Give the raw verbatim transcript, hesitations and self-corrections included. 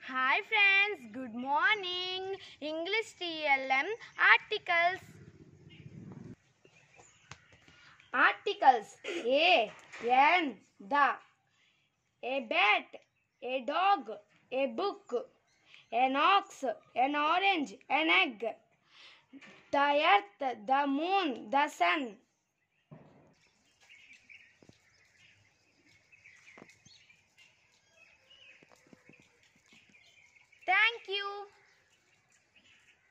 Hi friends, good morning. English T L M Articles. Articles A. N. The. A bat. A dog. A book. An ox. An orange. An egg. The earth. The moon. The sun.